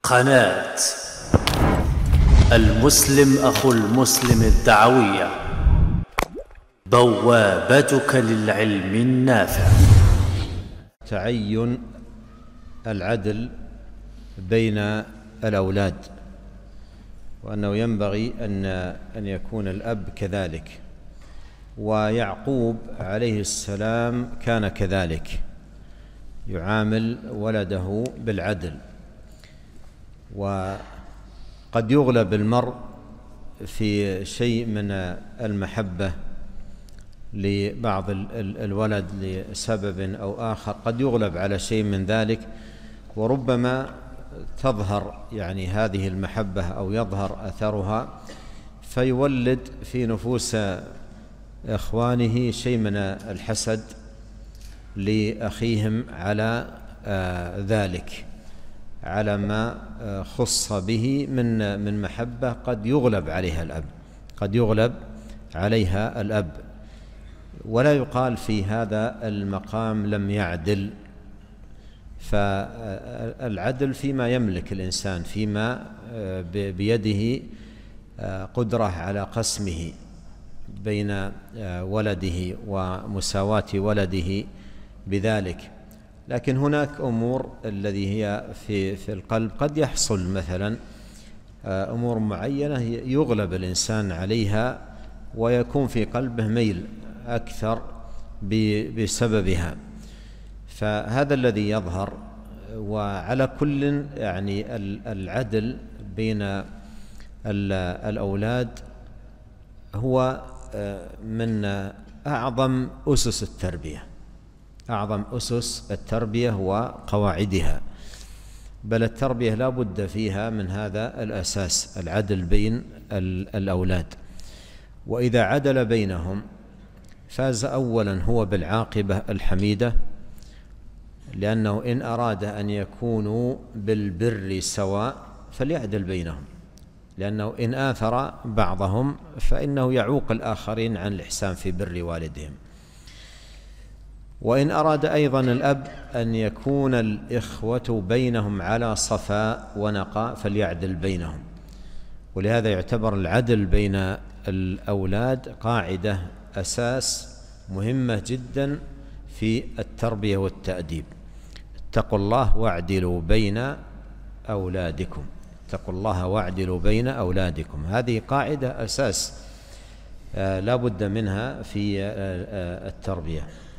قناة المسلم أخو المسلم الدعوية، بوابتك للعلم النافع. تعين العدل بين الأولاد، وأنه ينبغي أن يكون الأب كذلك، ويعقوب عليه السلام كان كذلك، يعامل ولده بالعدل. وقد يغلب المرء في شيء من المحبة لبعض الولد لسبب أو آخر، قد يغلب على شيء من ذلك، وربما تظهر هذه المحبة أو يظهر أثرها فيولد في نفوس إخوانه شيء من الحسد لأخيهم على ذلك، على ما خص به من محبة قد يغلب عليها الأب. ولا يقال في هذا المقام لم يعدل، فالعدل فيما يملك الإنسان، فيما بيده قدرة على قسمه بين ولده ومساواة ولده بذلك. لكن هناك أمور الذي هي في القلب قد يحصل مثلا أمور معينة يغلب الإنسان عليها ويكون في قلبه ميل أكثر بسببها، فهذا الذي يظهر. وعلى كل العدل بين الأولاد هو من أعظم أسس التربية وقواعدها، بل التربية لا بد فيها من هذا الأساس، العدل بين الأولاد. وإذا عدل بينهم فاز أولا هو بالعاقبة الحميدة، لأنه إن أراد أن يكونوا بالبر سواء فليعدل بينهم، لأنه إن آثر بعضهم فإنه يعوق الآخرين عن الإحسان في بر والدهم. وإن أراد أيضا الأب أن يكون الإخوة بينهم على صفاء ونقاء فليعدل بينهم. ولهذا يعتبر العدل بين الأولاد قاعدة أساس مهمة جدا في التربية والتأديب. اتقوا الله واعدلوا بين أولادكم، هذه قاعدة أساس لا بد منها في التربية.